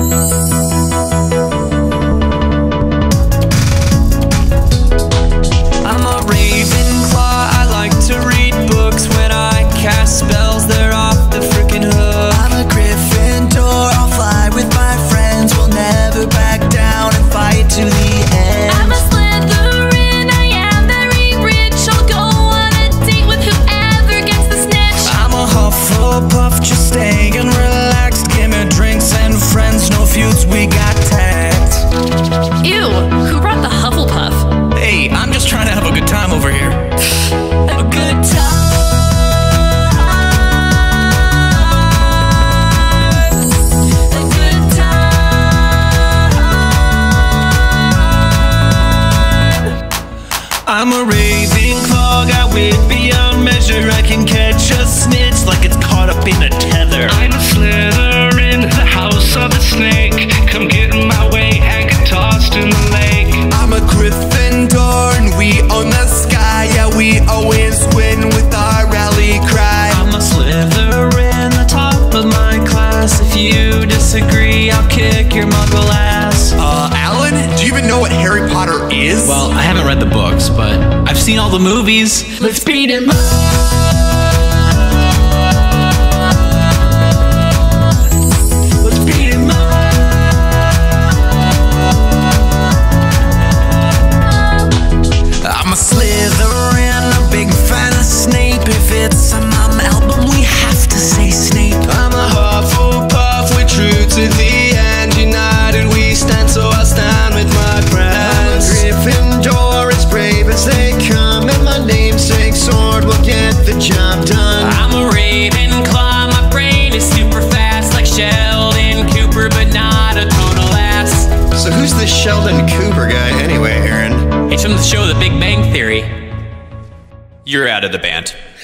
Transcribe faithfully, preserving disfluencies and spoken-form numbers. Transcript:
I'm a Ravenclaw, I like to read books. When I cast spells, they're off the freaking hook. I'm a Gryffindor, I'll fly with my friends. We'll never back down and fight to the end. I'm a Slytherin, I am very rich. I'll go on a date with whoever gets the snitch. I'm a Hufflepuff, just staying relaxed. Give me drinks and friends, no feuds, we got tact. Ew, who brought the Hufflepuff? Hey, I'm just trying to have a good time over here. Have a good time. A good time. I'm a Ravenclaw, got wit beyond measure. I can catch a snitch like it's caught up in a tether. I'm a Slytherin, the house of the snake. Come get in my way and get tossed in the lake. I'm a Gryffindor and we own the sky. Yeah, we always win with our rally cry. I'm a Slytherin, the top of my class. If you disagree, I'll kick your muggle ass. Uh, Alan, do you even know what Harry Potter is? Well, I haven't read the books, but I've seen all the movies. Let's beat him up. Let's beat him up. I'm a Slytherin, a big fan of Snape. If it's a mom album, we have to say Snape. I'm a Hufflepuff, we're true to the end. United we stand, so I'll stand with my friends. Gryffindor, as brave as they come, and my namesake sword will get the job done. I'm a Ravenclaw, my brain is super fast, like Sheldon Cooper, but not a total ass. So who's this Sheldon Cooper guy anyway, Aaron? It's from the show The Big Bang Theory. You're out of the band.